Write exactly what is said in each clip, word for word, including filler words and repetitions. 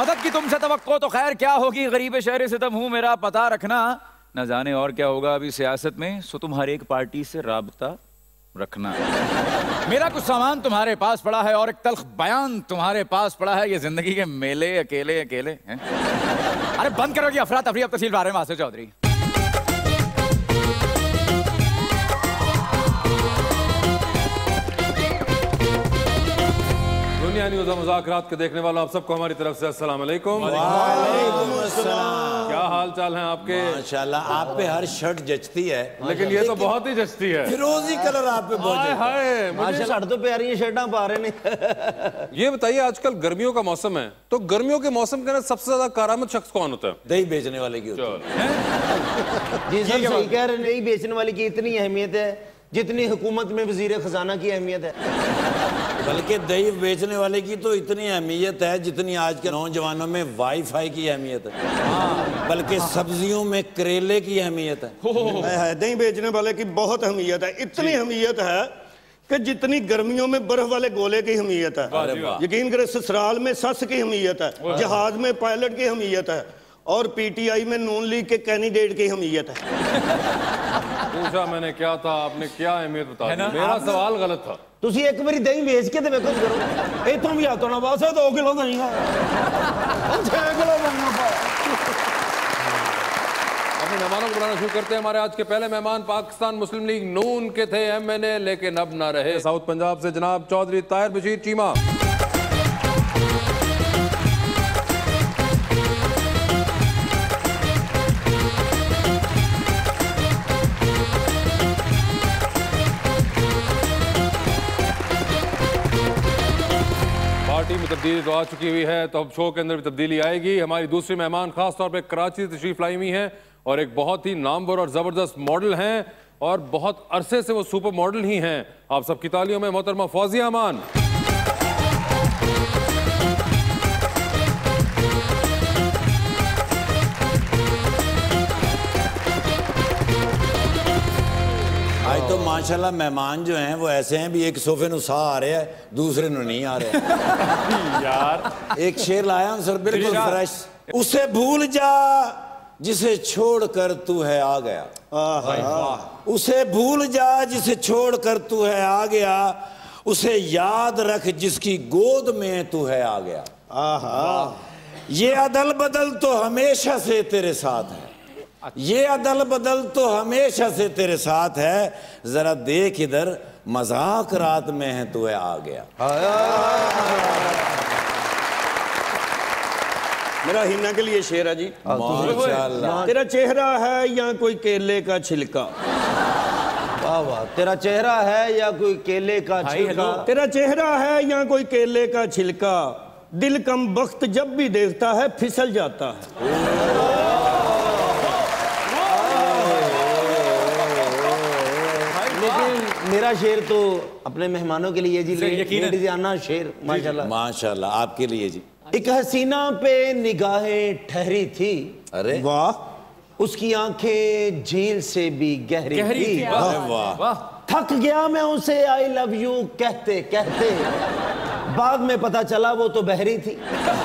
मदद की तुमसे तवक्को तो खैर क्या होगी, गरीब शहर सितम हूँ, मेरा पता रखना। न जाने और क्या होगा अभी सियासत में, सो तुम हर एक पार्टी से राबता रखना। मेरा कुछ सामान तुम्हारे पास पड़ा है और एक तल्ख बयान तुम्हारे पास पड़ा है। ये जिंदगी के मेले अकेले अकेले हैं। अरे बंद करोगी अफरा तफरी, अब तहसील बारे में आसिफ चौधरी। दुनिया न्यूज़ और मज़ाक़ रात के देखने वालों आप सबको हमारी तरफ से अस्सलाम वालेकुम। वालेकुम अस्सलाम। क्या हाल चाल है आपके? माशाल्लाह, आप पे हर शर्ट जचती है, लेकिन ये तो बहुत ही जचती है। फिरोजी कलर आप पे बहुत हाय हाय, मुझे शर्ट तो प्यारी शर्टा पा रहे नहीं। ये बताइए, आजकल गर्मियों का मौसम है, तो गर्मियों के मौसम के अंदर सबसे ज्यादा कारामद शख्स कौन होता है? दही बेचने वाले की होती है। जी सर सही कह रहे हैं, दही बेचने वाले की इतनी अहमियत है जितनी हुकूमत में वजीर खजाना की अहमियत है। बल्कि दही बेचने वाले की तो इतनी अहमियत है जितनी आज के नौजवानों में वाईफाई की अहमियत है। हाँ, बल्कि सब्जियों में करेले की अहमियत है। दही बेचने वाले की बहुत अहमियत है, इतनी अहमियत है कि जितनी गर्मियों में बर्फ वाले गोले की अहमियत है, यकीन करें ससुराल में सस की अहमियत है, जहाज में पायलट की अहमियत है, और पीटीआई में नून लीग के कैंडिडेट की अहमियत है। पूछा मैंने क्या था, आपने क्या अहमियत बता दी। मेरा सवाल गलत था। तुसी एक बारी दही बेच के तो देखो करो, ए तुम भी आतो ना बस दो किलो दही का छह किलो बनना पाए। अपने मेहमानों को बुलाना शुरू करते हैं। हमारे आज के पहले मेहमान पाकिस्तान मुस्लिम लीग नून के थे एमएनए, लेकिन अब ना रहे। साउथ पंजाब से जनाब चौधरी ताहिर बशीर चीमा। पार्टी में तब्दीली तो आ चुकी हुई है, तो अब शो के अंदर भी तब्दीली आएगी। हमारी दूसरी मेहमान खास तौर पे कराची से तशरीफ लाई हुई हैं और एक बहुत ही नामवर और ज़बरदस्त मॉडल हैं, और बहुत अरसे से वो सुपर मॉडल ही हैं। आप सबकी तालियों में मोहतरमा फौजिया अमान। आज तो माशाल्लाह मेहमान जो हैं वो ऐसे हैं भी, एक सोफे नु सा आ रहे हैं, दूसरे नु नहीं आ रहे। यार एक शेर लाया हूं सर, बिल्कुल फ्रेश। उसे भूल जा जिसे छोड़कर तू है आ गया, उसे भूल जा जिसे छोड़कर तू है आ गया, उसे याद रख जिसकी गोद में तू है आ गया। आहा, ये अदल बदल तो हमेशा से तेरे साथ है, ये अदल बदल तो हमेशा से तेरे साथ है, जरा देख इधर मजाक रात में है तू है आ गया। मेरा हिना के लिए शेर है जी। माशाल्लाह। तेरा चेहरा है या कोई केले का छिलका, वाह वाह। तेरा चेहरा है या कोई केले का छिलका, तेरा चेहरा है या कोई केले का छिलका, दिल कम वक्त जब भी देखता है फिसल जाता है। मेरा शेर तो अपने मेहमानों के लिए जी, लेडीज़ाना शेर। माशाल्लाह माशाल्लाह, आपके लिए जी। एक हसीना पे निगाहें ठहरी थी, अरे वाह, उसकी आंखें झील से भी गहरी, गहरी थी, वाह वाह। थक गया मैं उसे आई लव यू कहते कहते, बाद में पता चला वो तो बहरी थी।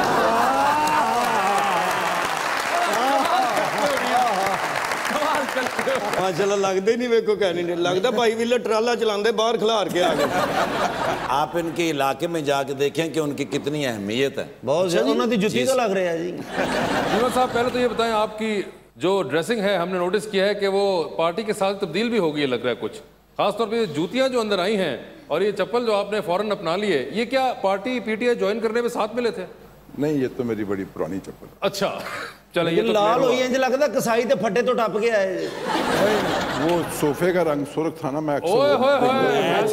माशाल्लाह, लगता ही नहीं मेरे को कहने नहीं लगता, भाई विले ट्राला चलाते बाहर खिलार के आ गए। आप इनके इलाके में जाके देखें कि उनकी कितनी अहमियत है। बहुत ज्यादा उन्होंने जुती तो लग रहे हैं जी। जीवा साहब, पहले तो ये बताएं, आपकी जो ड्रेसिंग है हमने नोटिस किया है कि वो पार्टी के साथ तब्दील भी हो गई है, लग रहा है कुछ। खासतौर पर जूतियां जो अंदर आई हैं और ये चप्पल जो आपने फौरन अपना ली है, ये क्या पार्टी पीटीआई ज्वाइन करने में साथ मिले थे? नहीं, ये तो मेरी बड़ी पुरानी चप्पल। अच्छा चलो, ये तो लाल हुई है, लगता कसाई तो फटे तो टप गया है। वो सोफे का रंग सुर्ख था ना, मैं अक्सर ओए होए होए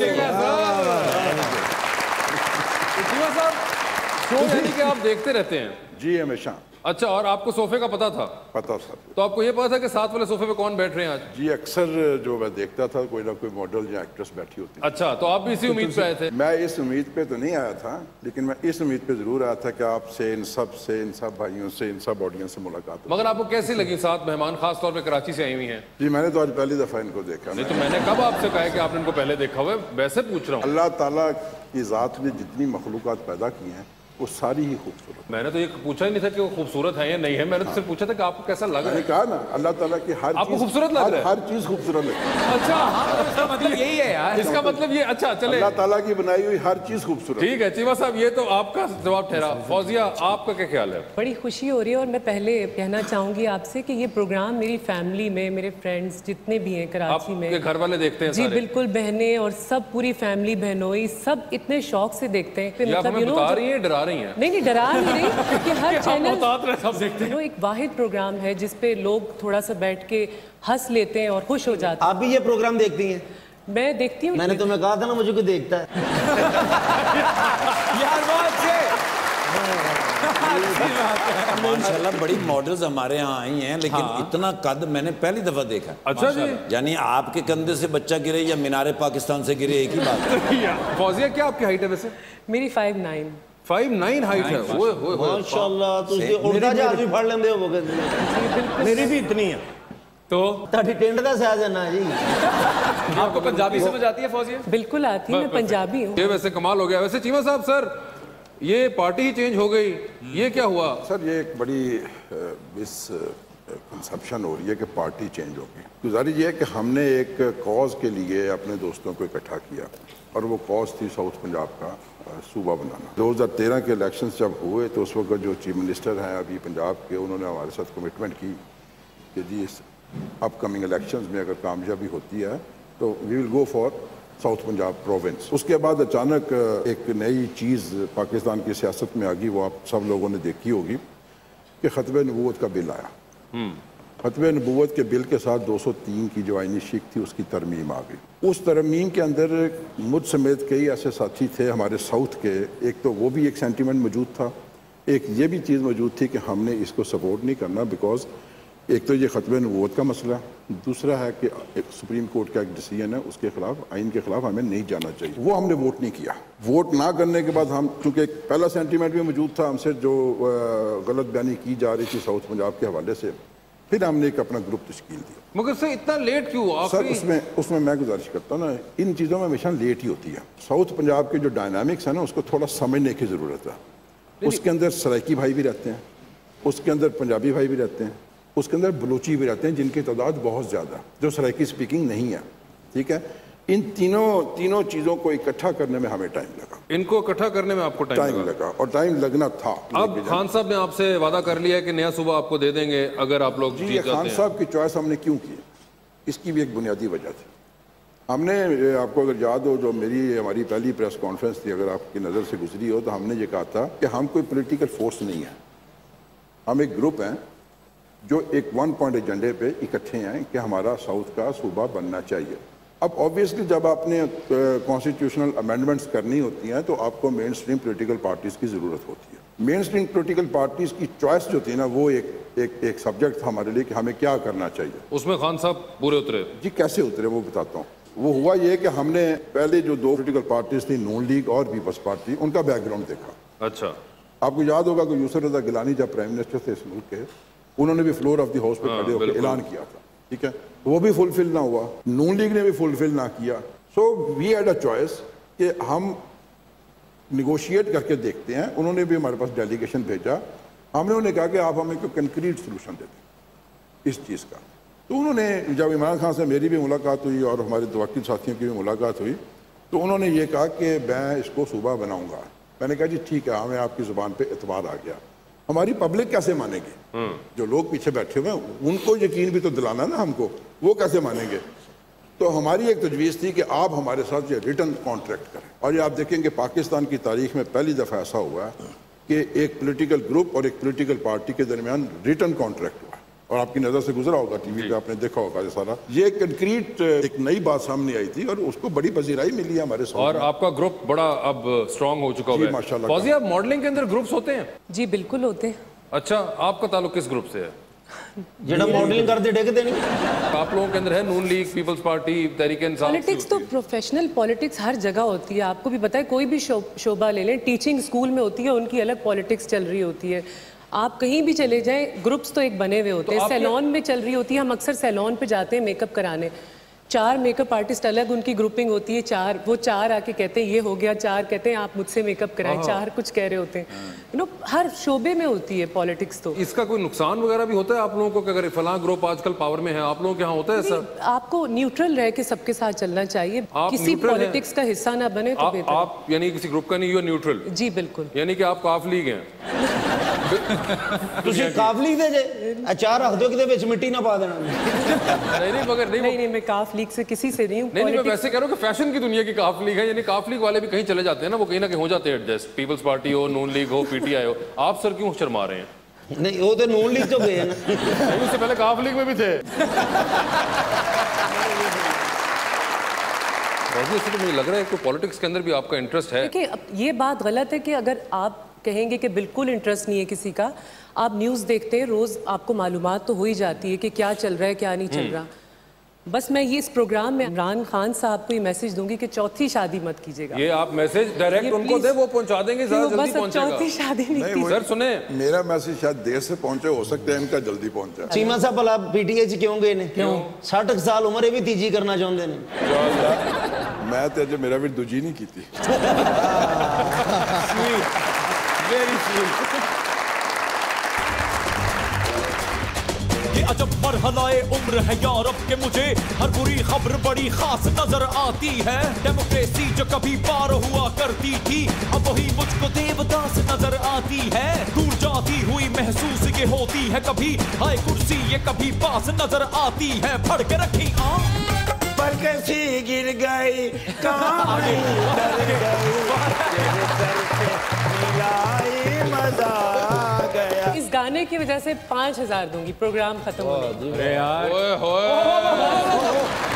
शो कि आप देखते रहते हैं जी हमेशा। अच्छा, और आपको सोफे का पता था? पता सर। तो आपको ये पता था कि साथ वाले सोफे पे कौन बैठ रहे हैं आज? जी अक्सर जो मैं देखता था कोई ना कोई मॉडल या एक्ट्रेस बैठी होती। अच्छा, तो आप भी इसी उम्मीद पे आए थे? मैं इस उम्मीद पे तो नहीं आया था, लेकिन मैं इस उम्मीद पे जरूर आया था कि आपसे, इन सब से, इन सब भाइयों से, इन सब ऑडियंस से मुलाकात। मगर आपको कैसी लगी सात मेहमान, खास तौर पर कराची से आई हुई है? जी मैंने तो आज पहली दफा इनको देखा। नहीं तो मैंने कब आपसे कहा कि आपने इनको पहले देखा हुआ है? वैसे पूछ रहा हूँ। अल्लाह ताला की ज़ात ने जितनी मखलूक़ात पैदा की हैं वो सारी ही खूबसूरत। मैंने तो ये पूछा ही नहीं था कि वो खूबसूरत है या नहीं है, मैंने तो सिर्फ पूछा था कि आपको कैसा लग रहा है। मैंने कहा ना अल्लाह ताला की हर आपको खूबसूरत लग रहा है, हर चीज खूबसूरत लगती है। अच्छा इसका मतलब यही है यार, इसका मतलब ये, अच्छा चले, अल्लाह ताला की बनाई हुई हर चीज खूबसूरत। ठीक है चीमा साहब, ये तो आपका जवाब ठहरा। फौजिया आपका क्या ख्याल है? बड़ी खुशी हो रही है और मैं पहले कहना चाहूंगी आपसे कि ये प्रोग्राम मेरी फैमिली में, मेरे फ्रेंड्स जितने भी हैं कराची में, आपके घर वाले देखते हैं जी सारे? बिल्कुल, बहनें और सब पूरी फैमिली बहनोई सब इतने शौक से देखते हैं। ये आप हमें बता रही हैं, डरा रही हैं? नहीं नहीं, डरा नहीं रही कि हर चैनल सब देखते हैं। एक वाहिद प्रोग्राम है जिसपे लोग थोड़ा सा बैठ के हंस लेते हैं और खुश हो जाते हैं। आप भी ये प्रोग्राम देखती हैं? मैं देखती हूँ। मैंने तुम्हें कहा था ना मुझे कोई देखता है। यार बात से माशाल्लाह बड़ी मॉडल्स हमारे यहाँ आई हैं, लेकिन हाँ। इतना कद मैंने पहली दफा देखा। अच्छा जी, यानी आपके कंधे से बच्चा गिरे या मीनारे पाकिस्तान से गिरे, एक ही बात है। फौजिया क्या आपकी हाइट है वैसे? मेरी five nine five nine height है। वो वो माशाल्लाह, तुझे उड़ता जहाज भी फाड़ लेंदे हो। मेरी भी इतनी है। तो ताड़ी टेंट दा साइज है ना जी। आपको पंजाबी समझ आती है फौजिया? बिल्कुल आती है, मैं पंजाबी हूँ। ये वैसे कमाल हो गया। वैसे चीमा साहब सर, ये पार्टी ही चेंज हो गई, ये क्या हुआ? सर ये एक बड़ी मिस कंसेप्शन हो रही है कि पार्टी चेंज हो गई। गुजारिश ये है कि हमने एक कॉज के लिए अपने दोस्तों को इकट्ठा किया और वो कॉज थी साउथ पंजाब का सूबा बनाना। दो हज़ार तेरह के इलेक्शंस जब हुए तो उस वक्त जो चीफ मिनिस्टर हैं अभी पंजाब के, उन्होंने हमारे साथ कमिटमेंट की कि जी इस अपकमिंग इलेक्शंस में अगर कामयाबी होती है तो we will go for south Punjab province. उसके बाद अचानक एक नई चीज़ पाकिस्तान की सियासत में आ गई, वो आप सब लोगों ने देखी होगी कि खतबे नबूवत का बिल आया। खतबे नबूवत के बिल के साथ दो सौ तीन की जो आइनी शिक थी उसकी तरमीम आ गई। उस तरमीम के अंदर मुझ समेत कई ऐसे साथी थे हमारे साउथ के, एक तो वो भी एक सेंटीमेंट मौजूद था, एक ये भी चीज़ मौजूद थी कि हमने इसको सपोर्ट नहीं करना बिकॉज एक तो ये खतबे नबूवत का मसला, दूसरा है कि एक सुप्रीम कोर्ट का एक डिसीजन है, उसके खिलाफ, आइन के खिलाफ हमें नहीं जाना चाहिए। वो हमने वोट नहीं किया। वोट ना करने के बाद हम, चूँकि एक पहला सेंटीमेंट भी मौजूद था हमसे जो गलत बयानी की जा रही थी साउथ पंजाब के हवाले से, फिर हमने एक अपना ग्रुप तश्कील दिया। मगर सर इतना लेट क्यों हुआ? सर उसमें उसमें मैं गुजारिश करता हूँ ना, इन चीज़ों में हमेशा लेट ही होती है। साउथ पंजाब के जो डायनामिक्स है ना उसको थोड़ा समझने की ज़रूरत है। उसके अंदर सराइकी भाई भी रहते हैं, उसके अंदर पंजाबी भाई भी रहते हैं, उसके अंदर बलूची भी रहते हैं जिनकी तादाद बहुत ज़्यादा, जो सराइकी स्पीकिंग नहीं है। ठीक है, इन तीनों तीनों चीज़ों को इकट्ठा करने में हमें टाइम लगा। इनको इकट्ठा करने में आपको टाइम टाइम लगा।, लगा और टाइम लगना था। अब खान साहब ने आपसे वादा कर लिया है कि नया सूबा आपको दे देंगे अगर आप लोग जी। ये खान साहब की चॉइस हमने क्यों की, इसकी भी एक बुनियादी वजह थी। हमने, आपको अगर याद हो, जो मेरी हमारी पहली प्रेस कॉन्फ्रेंस थी, अगर आपकी नज़र से गुजरी हो, तो हमने ये कहा था कि हम कोई पॉलिटिकल फोर्स नहीं है, हम एक ग्रुप हैं जो एक वन पॉइंट एजेंडे पे इकट्ठे हैं कि हमारा साउथ का सूबा बनना चाहिए। अब ऑब्वियसली जब आपने कॉन्स्टिट्यूशनल अमेंडमेंट्स करनी होती हैं तो आपको मेन स्ट्रीम पोलिटिकल पार्टीज़ की ज़रूरत होती है। मेन स्ट्रीम पोलिटिकल पार्टीज़ की चॉइस जो थी ना, वो एक एक एक सब्जेक्ट था हमारे लिए कि हमें क्या करना चाहिए। उसमें खान साहब पूरे उतरे जी। कैसे उतरे वो बताता हूँ। वो हुआ ये कि हमने पहले जो दो पोलिटिकल पार्टीज़ थी, नून लीग और पीपल्स पार्टी, उनका बैकग्राउंड देखा। अच्छा, आपको याद होगा कि यूसुफ रज़ा गिलानी जब प्राइम मिनिस्टर थे इस मुल्क के, उन्होंने भी फ्लोर ऑफ द हाउस पे खड़े होकर ऐलान किया था। ठीक है, वो भी फुलफिल ना हुआ, नून लीग ने भी फुलफिल ना किया। So we had a choice कि हम निगोशिएट करके देखते हैं। उन्होंने भी हमारे पास डेलीगेशन भेजा, हमने उन्हें कहा कि आप हमें कोई कंक्रीट सोल्यूशन दे दें इस चीज़ का। तो उन्होंने, जब इमरान खान से मेरी भी मुलाकात हुई और हमारे दवाकी साथियों की भी मुलाकात हुई, तो उन्होंने ये कहा कि मैं इसको सूबा बनाऊँगा। मैंने कहा जी ठीक है, हमें आपकी ज़ुबान पर एतबार आ गया। हमारी पब्लिक कैसे मानेगी? जो लोग पीछे बैठे हुए हैं उनको यकीन भी तो दिलाना ना हमको, वो कैसे मानेंगे? तो हमारी एक तजवीज़ थी कि आप हमारे साथ ये रिटर्न कॉन्ट्रैक्ट करें। और ये आप देखेंगे पाकिस्तान की तारीख में पहली दफ़ा ऐसा हुआ है कि एक पॉलिटिकल ग्रुप और एक पॉलिटिकल पार्टी के दरमियान रिटर्न कॉन्ट्रैक्ट हुआ। और आपकी नज़र से गुजरा होगा, टीवी पे आपने देखा होगा ये सारा। ये कंक्रीट एक नई बात सामने आई थी और उसको बड़ी पजीराई मिली है हमारे साथ। और आपका ग्रुप बड़ा अब स्ट्रांग हो चुका है माशाल्लाह। फौजिया, मॉडलिंग के अंदर ग्रुप्स होते हैं? जी बिल्कुल होते हैं। अच्छा, आपका ताल्लुक किस ग्रुप से है? जेड़ा मॉडलिंग करते डेकते नहीं। आप लोगों के अंदर है Noon league, peoples party, Tehreek Insaf. Politics तो प्रोफेशनल पॉलिटिक्स हर जगह होती है, आपको भी पता है। कोई भी शोबा ले लें, टीचिंग स्कूल में होती है, उनकी अलग पॉलिटिक्स चल रही होती है। आप कहीं भी चले जाएं, ग्रुप्स तो एक बने हुए होते हैं। सैलून में चल रही होती है, हम अक्सर सैलून पे जाते हैं मेकअप कराने। चार मेकअप आर्टिस्ट अलग उनकी ग्रुपिंग होती है, चार वो चार आके कहते हैं ये हो गया, चार कहते हैं आप मुझसे मेकअप कराएं, चार कुछ कह रहे होते हैं। यू नो हर शोबे में होती है पॉलिटिक्स। तो इसका कोई नुकसान वगैरह भी होता है आप लोगों को कि अगर फलां ग्रुप आजकल पावर में है, आप लोगों के यहाँ होता है सर? आपको न्यूट्रल रह के सबके साथ चलना चाहिए, किसी पॉलिटिक्स का हिस्सा ना बने तो बेहतर। आप यानी किसी ग्रुप का नहीं, यू आर न्यूट्रल? जी बिल्कुल। यानी कि आप काफ लीग हैं। ਤੁਸੀਂ ਕਾਫ ਲੀਗ ਦੇ ਜੇ ਅਚਾਰ ਰੱਖ ਦਿਓ ਕਿਤੇ ਵਿੱਚ ਮਿੱਟੀ ਨਾ ਪਾ ਦੇਣਾ। नहीं नहीं मगर नहीं नहीं नहीं मैं काफ लीग से किसी से नहीं हूँ। नहीं नहीं मैं वैसे कह रहा हूँ कि फैशन की दुनिया की काफ लीग है, यानी काफ लीग वाले भी कहीं चले जाते हैं ना, वो कहीं ना कहीं हो जाते हैं एडजस्ट, पीपल्स पार्टी हो, नून लीग हो, पीटीआई हो। आप सर क्यों शर्मा रहे हैं? नहीं वो तो नून लीग तो गए हैं ना। उससे पहले काफ लीग में भी थे। तो मुझे लग रहा है कि पॉलिटिक्स के अंदर भी आपका इंटरेस्ट है। देखिए ये बात गलत है कि अगर आप कहेंगे कि बिल्कुल इंटरेस्ट नहीं है किसी का, आप न्यूज़ देखते हैं रोज़, आपको मालूमात तो हो ही जाती है कि क्या चल रहा है क्या नहीं चल रहा। बस मैं ये इस प्रोग्राम में इमरान खान साहब को ये मैसेज दूंगी कि चौथी शादी मत कीजिएगा। ये आप मैसेज डायरेक्ट उनको दे, वो पहुंचा देंगे, ज़्यादा जल्दी पहुंचेगा। चौथी शादी नहीं, नहीं सर सुने, मेरा मैसेज शायद देर से पहुंचे, हो सकता है इनका जल्दी पहुंचा। चीमा साहब भला पीटीआई च क्यों गए ने? क्यों? साठ साल उम्र भी तीजी करना चाहते हैं। मैं तो अजय मेरा भी दूजी नहीं की थी। Very sweet. ये अजब मरहलाए उम्र है यारब के मुझे हर बुरी खबर बड़ी खास नजर आती है। डेमोक्रेसी जो कभी पार हुआ करती थी अब वही मुझको देवदास नजर आती है। दूर जाती हुई महसूस ये होती है कभी, हाय कुर्सी ये कभी पास नजर आती है। फड़ के रखी आँख पर कैसी गिर गई कहानी डर गई तेरे सर पे मिलाई मजा गया। इस गाने की वजह से पाँच हजार दूंगी, प्रोग्राम खत्म हो गया। अरे यार ओए होए।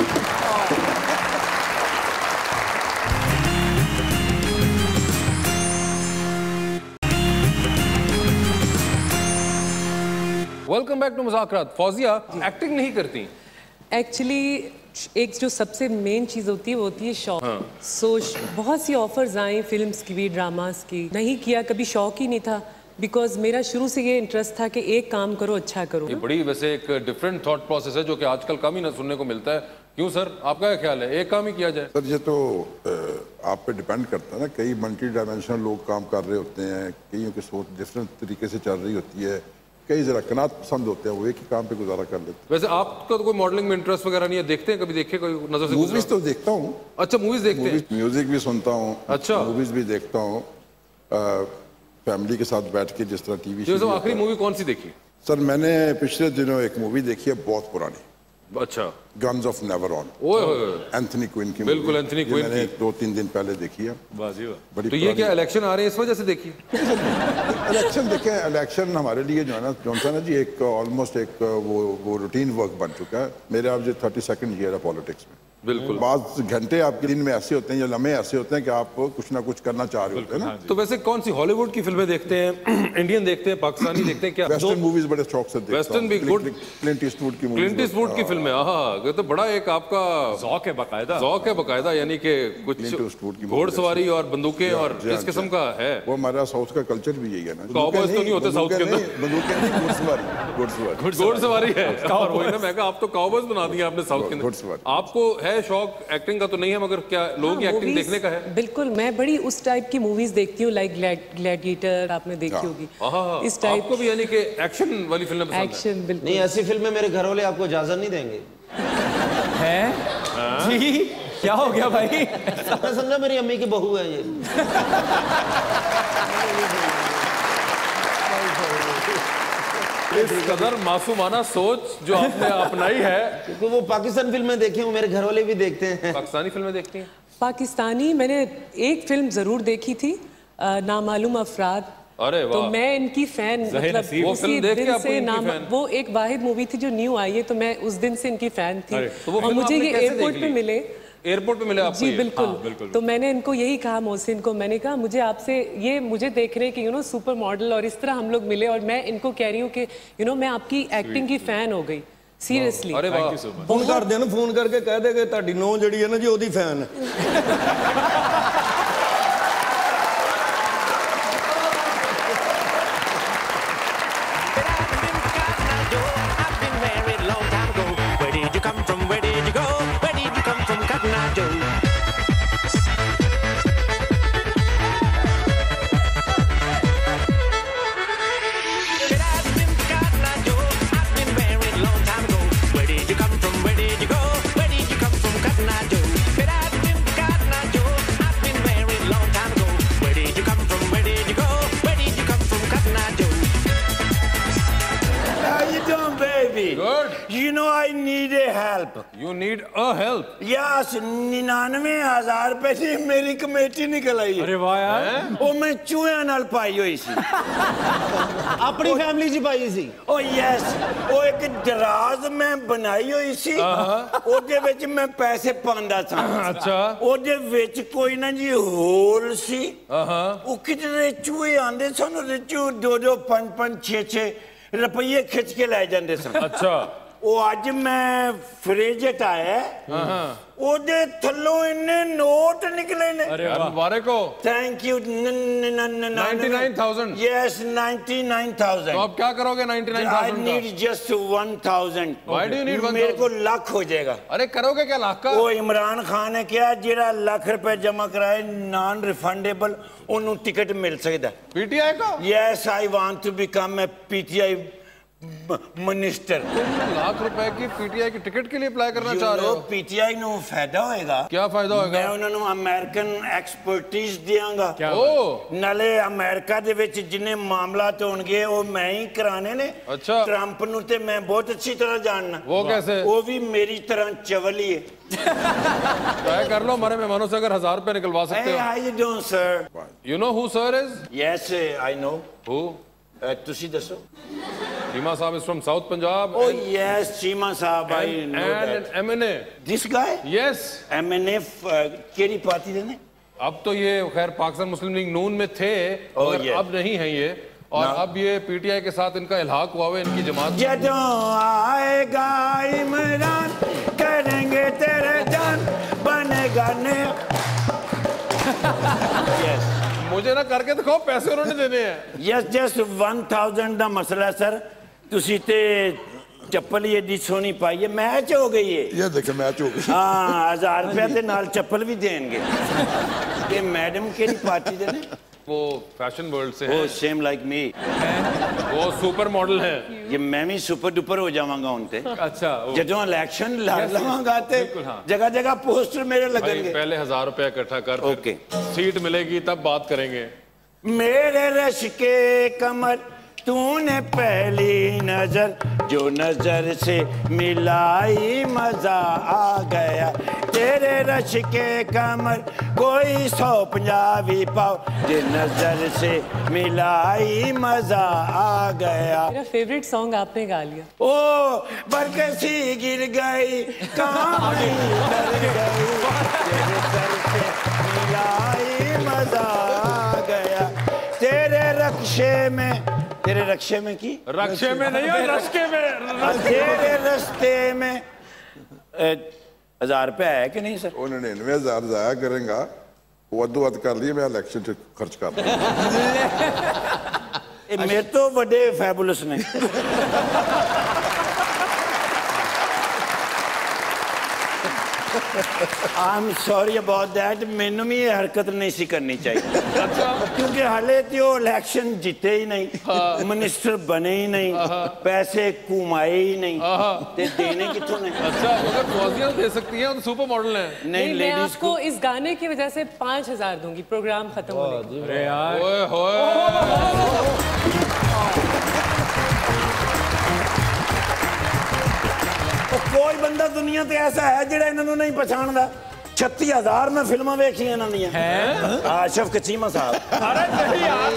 वेलकम बैक टू मज़ाक़ रात। फौजिया एक्टिंग नहीं करती एक्चुअली, एक जो सबसे मेन चीज़ होती है वो होती है शौक। हाँ। सो बहुत सी ऑफर्स आई फिल्म्स की भी, ड्रामास की, नहीं किया, कभी शौक ही नहीं था, बिकॉज मेरा शुरू से ये इंटरेस्ट था कि एक काम करो अच्छा करो। ये बड़ी वैसे एक डिफरेंट थॉट प्रोसेस है जो कि आजकल कम ही ना सुनने को मिलता है। क्यों सर, आपका क्या ख्याल है, एक काम ही किया जाए? सर ये तो आप पे डिपेंड करता है ना, कई मल्टी डायमेंशनल लोग काम कर रहे होते हैं, कईयों की सोच डिफरेंट तरीके से चल रही होती है, कई जरा कनात पसंद होते हैं, वो एक ही काम पे गुजारा कर लेते हैं। वैसे आपका तो कोई मॉडलिंग में इंटरेस्ट वगैरह नहीं है? देखते हैं कभी, देखे कोई नजर से? मूवीज तो देखता हूँ। अच्छा मूवीज देखते हैं? म्यूजिक भी सुनता हूँ। अच्छा मूवीज भी देखता हूँ, फैमिली के साथ बैठ के, जिस तरह टीवी शो। आखिरी मूवी कौन सी देखी? सर मैंने पिछले दिनों एक मूवी देखी है बहुत पुरानी। अच्छा। Guns of Navarone, Anthony Quinn की। बिल्कुल एंथनी क्विन मैंने दो तीन दिन पहले देखी है। बड़ी तो ये क्या इलेक्शन आ रहे हैं इस वजह से देखी? इलेक्शन देखें, इलेक्शन हमारे लिए जो है ना जॉनसन है जी, एक ऑलमोस्ट एक वो वो रूटीन वर्क बन चुका है। मेरे आप जो थर्टी सेकंड ईयर है पॉलिटिक्स में। बिल्कुल। बाद घंटे आपके दिन में ऐसे होते हैं या लम्हे ऐसे होते हैं कि आप कुछ ना कुछ करना चाह रहे होते हैं ना। तो वैसे कौन सी हॉलीवुड की फिल्में देखते हैं, इंडियन देखते हैं, पाकिस्तानी देखते हैं क्या? वेस्टर्न मूवीज बड़े शौक से देखता हूं। वेस्टर्न भी गुड। क्लिंट ईस्टवुड की मूवीज। क्लिंट ईस्टवुड की फिल्में, हाँ ये तो बड़ा एक आपका ज़ौक है बकायदा। ज़ौक है बकायदा, यानी कि कुछ घोड़सवारी और बंदूकें और इस किस्म का है। वो हमारा साउथ का कल्चर भी यही है ना। काउबॉयज तो नहीं होते साउथ के अंदर? बंदूकें नहीं, घुड़सवारी। घुड़सवारी घुड़सवारी है। और वही ना, मैं कहा आप तो काउबॉयज बना दिया आपने साउथ के अंदर। आपको है शौक एक्टिंग का तो नहीं है, मगर क्या लोगों की एक्टिंग देखने का है? बिल्कुल, मैं बड़ी उस टाइप की मूवीज देखती हूँ, लाइक ग्लैडिएटर आपने देखी होगी, इस टाइप को भी, यानी कि एक्शन वाली फिल्में पसंद है? एक्शन बिल्कुल। नहीं, ऐसी फिल्में मेरे घर वाले आपको इजाजत नहीं देंगे। हैं? जी क्या हो गया भाई? मैं समझा मेरी अम्मी की बहू है ये। इस कदर मासूमाना सोच जो आपने अपनाई है। क्योंकि वो पाकिस्तान फिल्में देखे हूँ, मेरे घर वाले भी देखते हैं। पाकिस्तानी फिल्में देखती हैं? पाकिस्तानी मैंने एक फिल्म जरूर देखी थी, नामालूम अफराद। अरे वाह। तो मैं इनकी फैन, मतलब वो फिल्म देख के आपको इनकी फैन? वो एक वाहिद मूवी थी जो न्यू आई है, तो मैं उस दिन से इनकी फैन थी। तो वो और मुझे ये एयरपोर्ट पे मिले। एयरपोर्ट पे मिले आपको? जी बिल्कुल। हाँ, बिल्कुल। तो मैंने इनको यही कहा, मोहसिन को मैंने कहा मुझे आपसे ये मुझे देख रहे कि यू नो सुपर मॉडल और इस तरह हम लोग मिले, और मैं इनको कह रही हूँ कि यू नो मैं आपकी एक्टिंग की फैन हो गई, सीरियसली। अरे वाह। फोन कर देना, फोन करके कह दे कि ਤੁਹਾਡੀ ਨੌ ਜਿਹੜੀ ਹੈ ਨਾ ਜੀ ਉਹਦੀ ਫੈਨ ਹੈ। I've been married long time ago. Where did you come from? Where did you go? Where did You know I need a help. You need a help. Yes, निन्यानवे हजार रुपए की मेरी कमेटी निकल आई। अरे वाह यार। वो मैं चूहे नाल पाई हुई सी। अपनी फैमिली सी पाई सी। ओ यस, वो एक दराज में बनाई हुई सी। ओदे विच मैं पैसे पांदा था। अच्छा। ओदे विच कोई ना जी होल सी। वो कितने चूहे आंदे सन, ओदे चू दो दो पांच पांच छह छह रुपये खिंच के ले जाते सन। अच्छा। वो अज मैं फ्रिज हटाया, ओदे थल्लों इन्ने नोट निकले ने। अरे मुबारक हो। Thank you. Ninety nine thousand. Yes, ninety nine thousand. तो आप क्या करोगे ninety nine I thousand? Need just one thousand. Why do you need one? मेरे को लाख हो जाएगा। अरे करोगे क्या लाख का? वो इमरान खान ने क्या जेड़ा लाख रुपए जमा कराए नॉन रिफंडेबल ओनू टिकट मिल सकता। पीटीआई का? Yes, I want to become a PTI minister. तुम लाख रुपए की पीटीआई की टिकट के लिए अप्लाई करना चाह रहे हो? पीटीआई नु फायदा होएगा। क्या फायदा होएगा? मैं उन्होंने अमेरिकन एक्सपर्टीज दियांगा। क्या? ओ नाले अमेरिका दे विच जिन्ने मामला तो होंगे वो मैं ही कराने ने। अच्छा। ट्रंप नु ते मैं बहुत अच्छी तरह जानना। वो कैसे? वो भी मेरी तरह चवली है। तय कर लो हमारे मेहमानों से अगर हजार रुपए निकलवा सकते हो। Hey, how you doing, sir? You know who sir is? Yes, I know. Who? Uh, तुसी दसो। Chima Saab is from South Punjab. Oh and, yes, Chima Saab, I and, know and that. an M N A. This guy? Yes. M N A केरी party देने? अब तो ये खैर पाकिस्तान मुस्लिम league नून में थे, oh, मगर yeah. अब नहीं है ये, और no. अब ये पीटीआई के साथ इनका इल्हाक हुआ है इनकी जमात। जदों आएगा इमरान करेंगे तेरे जान बनेगा ने। yes. मुझे ना करके दिखाओ, पैसे उन्होंने देने हैं। यस, जस्ट वन थाउजेंड का मसला सर। तुसी ते चप्पल ही एडी सोनी पाई है, मैच हो गई है। ये देखे मैच हो गई। हाँ, हजार रुपया ते नाल चप्पल भी देंगे। ये मैडम केड़ी पार्टी देने? वो फैशन वर्ल्ड से है। वो सेम लाइक मी। वो सुपर मॉडल है। ये मैं भी सुपर डुपर हो जाऊंगा उनते। अच्छा। जदों इलेक्शन लड़ लवांगा ते जगह जगह पोस्टर मेरे लगेंगे। पहले हजार रुपया इकट्ठा कर, ओके, सीट मिलेगी तब बात करेंगे। मेरे रश के कमर तूने पहली नजर जो नजर से मिलाई मजा आ गया। तेरे रश के कमर कोई सौ पंजाबी पाओ जे नजर से मिलाई मजा आ गया। मेरा फेवरेट सॉन्ग आपने गा लिया। ओ बरकसी गिर गई कामड़ी डर गई तेरे सर से मिलाई मजा आ गया। तेरे रक्षे में, तेरे रक्षे में की रक्षे में नहीं है, रस्के में। तेरे रस्ते में हजार रुपया है कि नहीं सर? उन्होंने नवे हजार जाया करेंगा, वो अद्धो अध कर लिए, मैं इलेक्शन च खर्च कर दूंगा। मेरे तो बड़े फैबुलस ने। I am sorry about that. मैनू भी ये हरकत नहीं सी करनी चाहिए। अच्छा। क्योंकि हाले तो इलेक्शन जीते ही नहीं, मिनिस्टर बने ही नहीं, पैसे कमाए ही नहीं, ते देने किथों ने? अच्छा, अगर फौजिया दे सकती है तो सुपर मॉडल है। नहीं, नहीं मैं आपको को... इस गाने की वजह से पांच हजार दूंगी प्रोग्राम खत्म होने। अरे यार, ओए होए। कोई बंदा दुनिया ते ऐसा है जेड़ा इन्होंने नहीं पहचानदा। छत्ती हजार में फिल्मां वेखी इन्हां दियां। आशफ कचीमा साहब। अरे नहीं यार।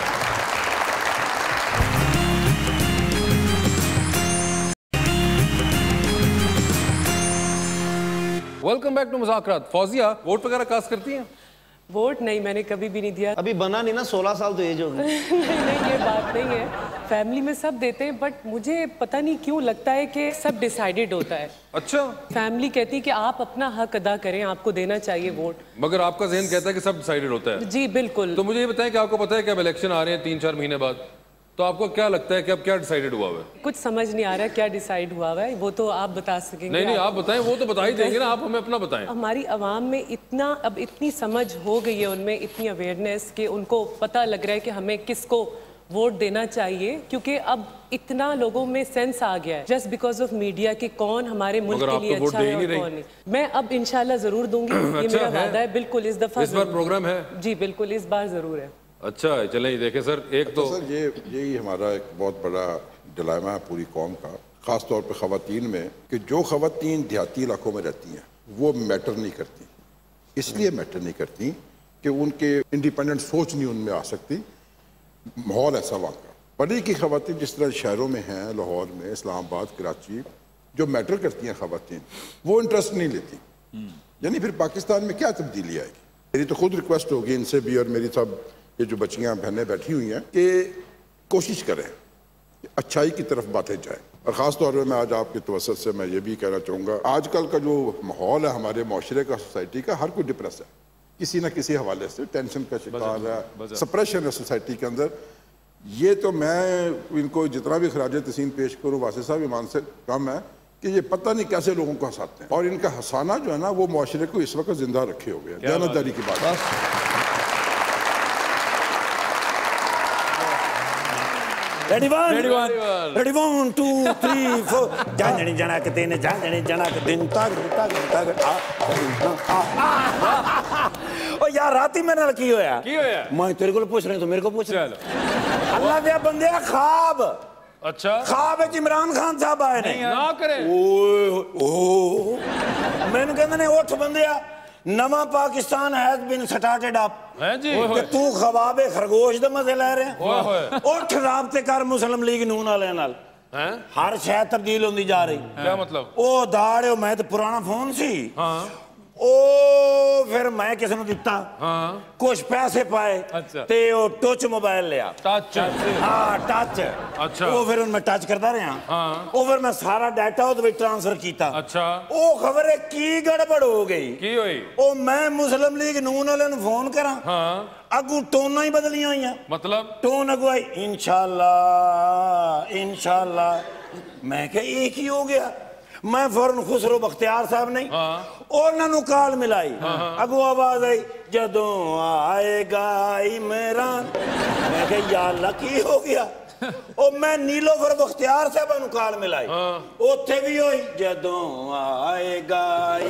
वेलकम बैक टू मज़ाक़ रात। फौजिया वोट वगैरह कास्ट करती हैं? वोट नहीं, मैंने कभी भी नहीं दिया। अभी बना नहीं ना, सोलह साल तो एज होगी। नहीं नहीं, ये बात नहीं है। फैमिली में सब देते हैं, बट मुझे पता नहीं क्यों लगता है कि सब डिसाइडेड होता है। अच्छा। फैमिली कहती है कि आप अपना हक अदा करें, आपको देना चाहिए वोट, मगर आपका ज़हन कहता है कि सब डिसाइडेड होता है। जी बिल्कुल। तो मुझे ये बताएं कि आपको पता है कि अब इलेक्शन आ रहे हैं तीन चार महीने बाद, तो आपको क्या लगता है कि अब क्या डिसाइडेड हुआ है? कुछ समझ नहीं आ रहा क्या डिसाइड हुआ है, वो तो आप बता सकेंगे। नहीं नहीं, आप बताएं, वो तो बता ही देंगे ना, आप हमें अपना बताएं। हमारी आवाम में इतना अब इतनी समझ हो गई है, उनमें इतनी अवेयरनेस कि उनको पता लग रहा है कि हमें किसको वोट देना चाहिए, क्योंकि अब इतना लोगों में सेंस आ गया है जस्ट बिकॉज ऑफ मीडिया कि कौन हमारे मुल्क के लिए अच्छा है और कौन नहीं। मैं अब इंशाल्लाह जरूर दूंगी। ये मेरा वादा है बिल्कुल। इस दफा इस बार प्रोग्राम है? जी बिल्कुल, इस बार जरूर है। अच्छा चलें, देखें सर, एक तो सर ये यही हमारा एक बहुत बड़ा डिलेमा है पूरी कौम का ख़ास तौर पर ख़वातीन में कि जो ख़वातीन देहाती इलाकों में रहती हैं वो मैटर नहीं करती। इसलिए मैटर नहीं करती कि उनके इंडिपेंडेंट सोच नहीं उनमें आ सकती, माहौल ऐसा वहाँ का। पढ़ी की ख़वातीन जिस तरह शहरों में हैं, लाहौर में, इस्लामाबाद, कराची, जो मैटर करती हैं ख़वातीन, वो इंटरेस्ट नहीं लेती। यानी फिर पाकिस्तान में क्या तब्दीली आएगी? मेरी तो खुद रिक्वेस्ट होगी इनसे भी और मेरी सब ये जो बच्चियाँ बहनें बैठी हुई हैं कि कोशिश करें कि अच्छाई की तरफ बातें जाएँ। और ख़ास तौर पर मैं आज आपके तवसत से मैं ये भी कहना चाहूँगा, आजकल का जो माहौल है हमारे माशरे का, सोसाइटी का, हर कोई डिप्रेस है किसी न किसी हवाले से, टेंशन का शिकार है, सप्रेशन है सोसाइटी के अंदर। ये तो मैं इनको जितना भी खराज तहसीन पेश करूँ वासिफ साहब ईमान से कम है कि ये पता नहीं कैसे लोगों को हंसाते हैं, और इनका हंसाना जो है ना वो माशरे को इस वक्त जिंदा रखे हुए हैं। दयानतदारी की बात है। Ready one, ready one, ready one, two, three, four. जाने जाना के तेने जाने जाना के दिन तक तक तक आ ओ यार रात ही मेरे नाल की होया की होया मैं तेरे को पूछ रहा हूं तो मेरे को पूछ रहा अल्लाह दे बंदे ख्वाब। अच्छा ख्वाब है इमरान खान साहब आए ने ना करे ओए ओ मैंने कहंदे ने उठ बंदिया नवा Pakistan has been started up है जी कि तू खवाबे खरगोश दे मजे ले रहे हैं। उठ राबते कर मुस्लिम लीग नून वाले नाल हैं हर शय तब्दील होंदी जा रही। क्या मतलब? ओ दाड़े मैं तो पुराना फोन सी हाँ ओ फिर मैं किसी ने दिता हाँ कुछ पैसे पाए अच्छा ते ओ टच मोबाइल लिया टच हाँ टच अच्छा ओ फिर मैं टच करता रहा हाँ ओ फिर मैं सारा डाटा उस विच ट्रांसफर किया अच्छा ओ खबर है की गड़बड़ हो गई की हुई ओ मैं मुस्लिम लीग नून वाले नु फोन करा हाँ अगू टोना ही बदलियां हुई हैं। मतलब टोन अगुआई इंशाल्लाह इंशाल्लाह मैं क्या एक ही हो गया। मैं फौरन खुसरो बख्तियार साहब नहीं हाँ उन्होंने काल मिलाई हाँ अगो आवाज आई जदों आएगा इमरान। मैं क्या या अल्लाह की हो गया ओ मैं नीलोफर बख्तियार साहब काल मिलाई उत्थे भी होई जदों आएगा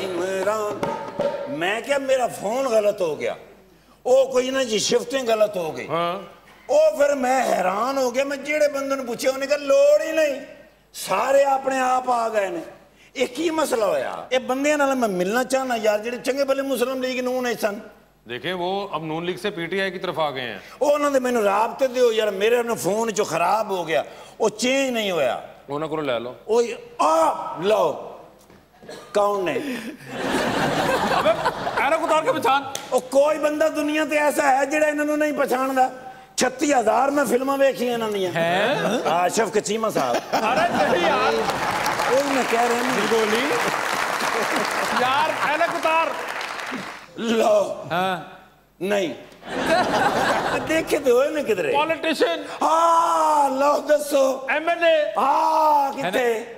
इमरान। मैं क्या मेरा फोन गलत हो गया ओ कोई ना जी शिफ्टिंग गलत हो गई हाँ ओ फिर मैं हैरान हो गया। मैं जेड़े बंदे ने पूछे उन्हें कहा लोड़ ही नहीं सारे अपने आप आ गए ने ये की मसला होया ये बंदे नाल मैं मिलना चाहना यार जेड़े चंगे भले मुस्लिम लीग नून है सन देखें वो अब नून लीग से पीटीआई की तरफ आ गए हैं। उन्होंने मैंने राबते दियो यार मेरे अपने फोन जो खराब हो गया वो चेंज नहीं होया उन्हें करो ले लो ओ आ लो कौन ने अबे ऐनक उतार के पहचान ओ कोई बंदा दुनिया ते ऐसा है जेड़ा इन्होंने नहीं पहचानदा। छत्ती हजार में फिल्मां वेखी इन्होंने आशफ कचीमा साहब अरे नहीं यार कोई मैं कह रहा हूं गोली यार ऐनक उतार लो हाँ नहीं देखे तो हो ना किधरे पॉलिटिशियन हाँ लो दसो एमएलए हाँ कितने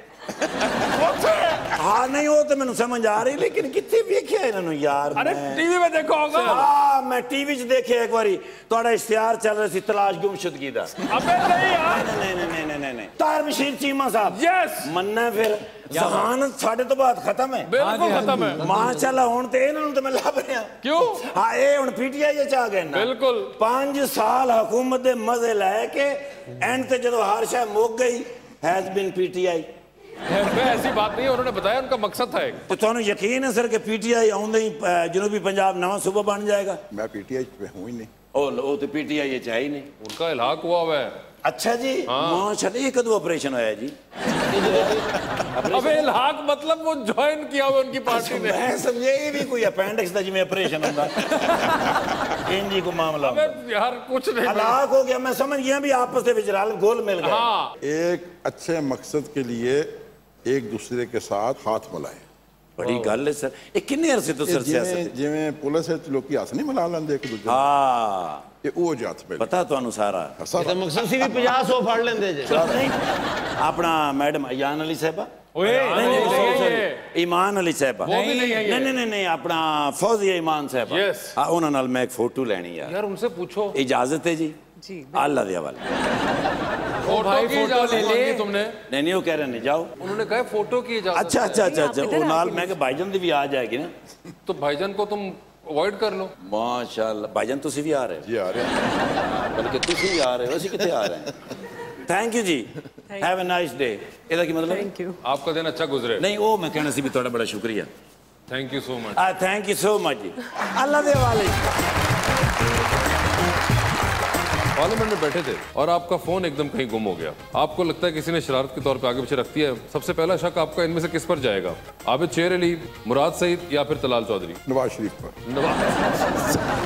हाँ नहीं वो तो मैंने समझ आ रही लेकिन कितने वेख्या इन्होंने यार। अरे टीवी में देखा होगा। हाँ मैं टीवी च देखे एक बारी थोड़ा इश्तिहार चल रहा सी तलाश गुमशुदगी दा। अबे नहीं यार नहीं नहीं नहीं नहीं नहीं ताहिर बशीर चीमा साहब यस मन्ना फिर जहानत साढ़े तो बात खत्म है बिल्कुल खत्म है माशाल्लाह हुन ते इन्हां नु ते मैं लभ रहा क्यों हाँ ये हुन पीटीआई च आ गए ना बिल्कुल पांच साल हुकूमत दे मजे लेके एंड ते जदों हर शय मुक गई हैज बीन पीटीआई। ऐसी बात नहीं है उन्होंने बताया उनका मकसद था एक तो तुहानू यकीन है सर कि पीटीआई आउंदे ही जनूबी पंजाब नवा सूबा बन जाएगा। मैं पीटीआई पे हूं ही नहीं ओ ओ तो पीटीआई है ही नहीं उनका इलाक हुआ हुआ है। अच्छा जी माशाल्लाह ये कदों ऑपरेशन होया जी अबे इलाक मतलब वो ज्वाइन किया हुआ उनकी पार्टी ने मैं समझे ये भी कोई अपेंडिक्स दा जिवें ऑपरेशन होंदा इंजी को मामला अबे यार कुछ नहीं इलाक हो गया मैं समझ गया भी आपस दे विच रल घोल मिल गए। हाँ एक अच्छे मकसद के लिए एक दूसरे के साथ हाथ मिलाए बड़ी गल है सर ये किन्ने अरसे तो सर सियासत जिवें पुलिस विच लोकी हथ नहीं मिला लैंदे एक दूजे हां ये वो जात पे पता ਤੁਹਾਨੂੰ ਸਾਰਾ ਇਹ ਤਾਂ ਮਕਸਦ ਸੀ ਵੀ पचास सौ ਫੜ ਲੈਂਦੇ ਜੇ ਨਹੀਂ ਆਪਣਾ ਮੈਡਮ ਅਯਾਨ ਅਲੀ ਸਾਹਿਬਾ ओए ईमान अली साहबा नहीं नहीं नहीं नहीं अपना फौजिया ईमान साहबा यस हां उन्हां नाल मैं एक फोटो लेनी यार यार उनसे पूछो इजाजत है जी जी अल्लाह दे हवाले फोटो की इजाजत मांगी तुमने नहीं नहीं वो कह रहे नहीं जाओ उन्होंने कहा फोटो की इजाजत अच्छा अच्छा अच्छा अच्छा वो नाल मैं कि भाईजान दी भी आ जाएगी ना तो भाईजान को तुम अवॉइड कर लो माशाल्लाह भाईजान तुसी भी आ रहे हो जी आ रहे हैं बल्कि तुसी भी आ रहे हो ਅਸੀਂ ਕਿੱਥੇ ਆ ਰਹੇ ਹਾਂ थैंक यू जी, हैव अ नाइस डे। ਇਹਦਾ ਕੀ ਮਤਲਬ? Thank you. आपका दिन अच्छा गुजरे। नहीं वो मैं कहना सी भी ਤੁਹਾਡਾ बड़ा शुक्रिया। Thank you so much. आ थैंक यू सो मच जी। अल्लाह दे वाले पार्लियामेंट में बैठे थे और आपका फोन एकदम कहीं गुम हो गया। आपको लगता है किसी ने शरारत के तौर पे आगे पीछे रख दिया है। सबसे पहला शक आपका इनमें से किस पर जाएगा? आबिद शेर अली, मुराद सईद या फिर तलाल चौधरी? नवाज शरीफ पर। नवाज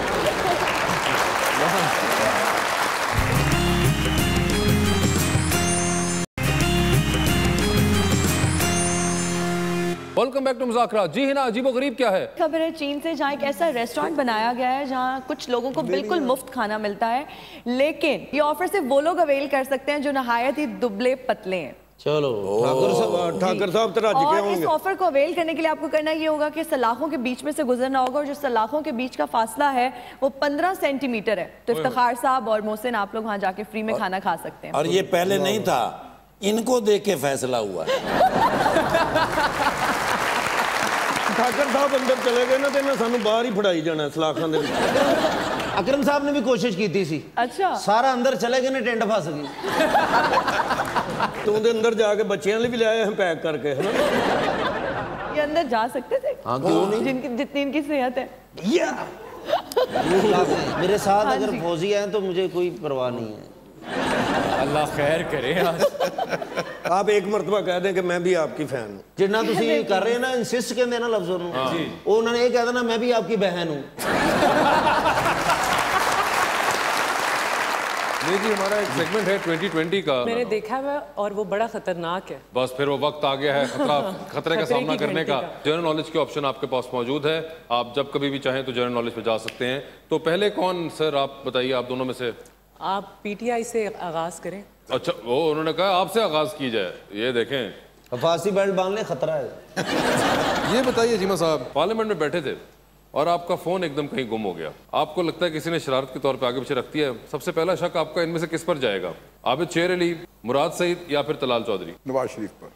वेलकम बैक टू मज़ाक़ रात। जी है ना, अजीबो गरीब क्या है? खबर है चीन से, जहाँ एक ऐसा रेस्टोरेंट बनाया गया है जहाँ कुछ लोगों को बिल्कुल मुफ्त खाना मिलता है, लेकिन ये ऑफर सिर्फ वो लोग अवेल कर सकते हैं जो नहायत ही दुबले पतले हैं। चलो ठाकर साहब, ठाकर साहब तो राजी के और इस होंगे। ऑफर को अवेल करने के लिए आपको करना ये होगा कि सलाखों के बीच में से गुजरना होगा, और जो सलाखों के बीच का फासला है वो पंद्रह सेंटीमीटर है। तो इफ्तिखार साहब और मोहसिन, आप लोग वहाँ जाके फ्री में खाना खा सकते हैं। और ये पहले नहीं था, इनको देख के फैसला हुआ। ठाकर साहब अंदर चले गए ना, तो इन्हें सानू बाहर ही फड़ाई जाना सलाखां दे विच। अकरम साहब ने भी कोशिश की थी सी। अच्छा, सारा अंदर चले गए ने, टेंट फस गई। तू उनके अंदर जाके बच्चियां लिए भी लाए हैं पैक करके, है ना? ये अंदर जा सकते थे? हाँ, क्यों नहीं? जिनकी जितनी इनकी सेहत है। या मेरे साथ हाँ अगर जी। फौजिया हैं तो मुझे कोई परवाह नहीं है। अल्लाह खैर करे। आप एक मरतबा कह दें कि मैं भी आपकी फैन हूँ। जिन्ना तुसी कर रहे हैं ना, इंसिस्ट कहते ना लफ्जों ਨੂੰ, ਉਹ ਉਹਨਾਂ ਨੇ ਇਹ ਕਹਿ ਦੇਣਾ मैं भी आपकी बहन हूँ। नहीं जी, हमारा एक सेगमेंट है ट्वेंटी ट्वेंटी का। मैंने देखा है और वो बड़ा खतरनाक है। बस फिर वो वक्त आ गया है खतरा खतरे का खतरे सामना की करने घंटी का। का। जनरल नॉलेज के ऑप्शन आपके पास मौजूद है, आप जब कभी भी चाहें तो जनरल नॉलेज पे जा सकते हैं। तो पहले कौन सर, आप बताइए, आप दोनों में से। आप पीटीआई से आगाज करें। अच्छा, वो उन्होंने कहा आपसे आगाज की जाए। ये देखें, फांसी बेल्ट बांध ले, खतरा है। ये बताइए जीमा साहब, पार्लियामेंट में बैठे थे और आपका फोन एकदम कहीं गुम हो गया। आपको लगता है किसी ने शरारत के तौर पे आगे पीछे रख दिया है। सबसे पहला शक आपका इनमें से किस पर जाएगा? आबिद शेर अली, मुराद सईद या फिर तलाल चौधरी? नवाज शरीफ पर।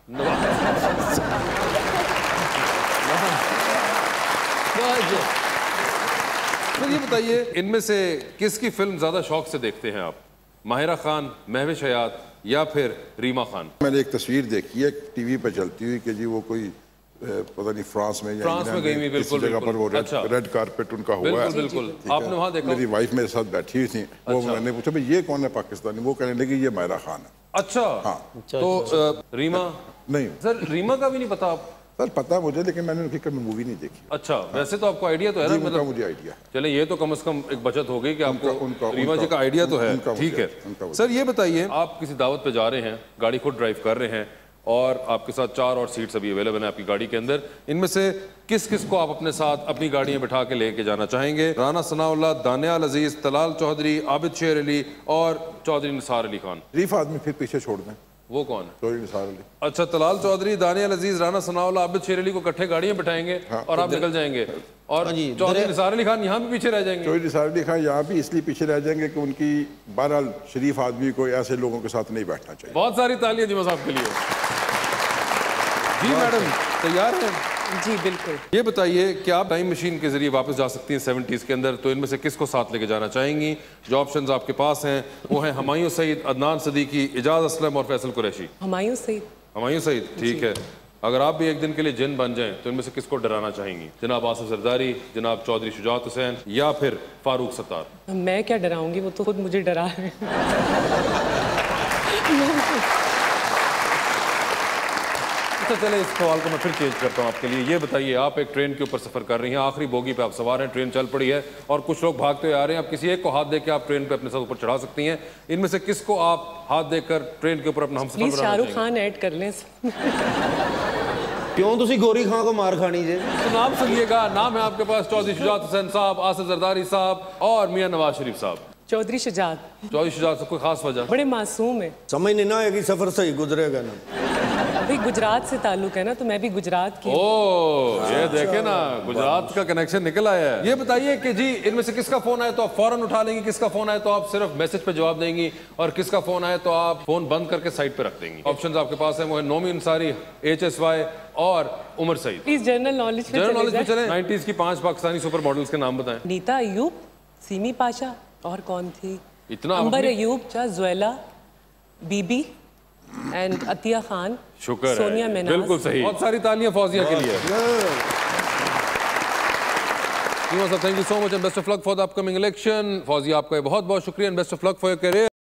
तो ये बताइए, इनमें से किसकी फिल्म ज्यादा शौक से देखते हैं आप? माहिरा खान, महविश हयात या फिर रीमा खान? मैंने एक तस्वीर देखी है टीवी पे चलती हुई कि जी वो कोई पता नहीं फ्रांस में या फ्रांस में गई हुई, बिल्कुल जगह पर वो रेड, अच्छा। रेड कारपेट उनका हुआ बिल्कुल है। बिल्कुल, आपने वहाँ देखा? मेरी वाइफ मेरे साथ बैठी हुई थी, वो अच्छा। मैंने पूछा भाई ये कौन है पाकिस्तानी, वो कहने लगी ये माहिरा खान है। अच्छा हाँ। तो अ, रीमा? नहीं सर, रीमा का भी नहीं पता आप? सर पता है मुझे, लेकिन मैंने उनकी कभी मूवी नहीं देखी। अच्छा, वैसे तो आपको आइडिया तो है ना? उनका मतलब मुझे आइडिया है। चले, ये तो कम से कम एक बचत हो गई कि आपको उनका- उनका- रीमा जी उनका- का आइडिया तो है। उनका ठीक मुझे- है उनका सर, ये बताइए, आप किसी दावत पे जा रहे हैं, गाड़ी खुद ड्राइव कर रहे हैं और आपके साथ चार और सीट्स अभी अवेलेबल हैं आपकी गाड़ी के अंदर। इनमें से किस किस को आप अपने साथ अपनी गाड़ी में बिठा के लेके जाना चाहेंगे? राना सनाउल्लाह, दानियाल अजीज, तलाल चौधरी, आबिद शेर अली और चौधरी निसार अली खान? शरीफ आदमी फिर पीछे छोड़ दें। वो कौन है? चौधरी निसार अली। अच्छा, तलाल चौधरी, दानियाल अजीज, राना सनाउल्लाह, आबिद शेर अली को इकट्ठे गाड़ियां बिठाएंगे हाँ, और आप निकल जाएंगे, और हाँ जी, चौधरी निसार अली खान यहाँ भी पीछे रह जाएंगे? चौधरी निसार अली खान यहाँ भी इसलिए पीछे रह जाएंगे कि उनकी बहरहाल शरीफ आदमी को ऐसे लोगों के साथ नहीं बैठना चाहिए। बहुत सारी तालियां जी साहब के लिए। जी मैडम, तैयार हैं? जी बिल्कुल। ये बताइए कि आप टाइम मशीन के जरिए वापस जा सकती हैं सेवेंटीज़ के अंदर, तो इनमें से किसको साथ लेके जाना चाहेंगी? जो ऑप्शंस आपके पास हैं वो हैं हुमायूं सईद, अदनान सदीकी, इजाज असलम और फैसल कुरैशी। हुमायूं सईद। हुमायूं सईद, ठीक है। अगर आप भी एक दिन के लिए जिन बन जाएं तो इनमें से किसको डराना चाहेंगी? जनाब आसिफ जरदारी, जनाब चौधरी शुजात हुसैन या फिर फारूक सत्तार? मैं क्या डराऊंगी, वो तो खुद मुझे डरा है। अच्छा चले, इस सवाल को मैं फिर चेंज करता हूँ आपके लिए। ये बताइए, आप एक ट्रेन के ऊपर सफर कर रही हैं, आखिरी बोगी पे आप सवार हैं, ट्रेन चल पड़ी है और कुछ लोग भागते हुए आ रहे हैं। आप किसी एक को हाथ देकर आप ट्रेन पे अपने साथ ऊपर चढ़ा सकती हैं। इनमें से किसको आप हाथ देकर ट्रेन के ऊपर अपना हमसफर प्लीज बनाना शाहरुख चाहेंगे? खान ऐड कर लें। क्यों तुसी गोरी खां को मार खानी जे? तो नाम सुनिएगा, नाम है आपके पास चौधरी शुजात हुसैन साहब, आसिफ जरदारी साहब और मियां नवाज शरीफ साहब। चौधरी शुजात। चौधरी शुजात से कोई खास वजह? बड़े मासूम है। समझ नहीं ना आएगी, सफर सही गुजरेगा ना। भाई गुजरात से ताल्लुक है ना, तो मैं भी गुजरात की। ओ, ये देखे ना, गुजरात का कनेक्शन निकल आया है। ये बताइए कि जी इनमें से किसका फोन आए तो आप फौरन उठा लेंगी, किसका फोन आए तो आप सिर्फ मैसेज पे जवाब देंगी, और किसका फोन आए तो आप फोन बंद करके साइड पे रख देंगी? ऑप्शंस आपके पास हैं, वो है Nomi Ansari, H S Y और Umar Saeed. Please general knowledge पे जनरल नॉलेज चले पे चले। नाइनटीज की पांच पाकिस्तानी सुपर मॉडल्स के नाम बताएं। नीता अयूब, सीमी पाशा और कौन थी? इतना अंबर अपनी- अयूब, चा जुएला, बीबी एंड अतिया खान, शुक्र सोनिया है, मिनाज। बिल्कुल सही। बहुत सारी तालियां फौजिया के लिए। Thank you so much and best of luck for the upcoming election. Fauzia आपका बहुत बहुत शुक्रिया and best of luck for your career.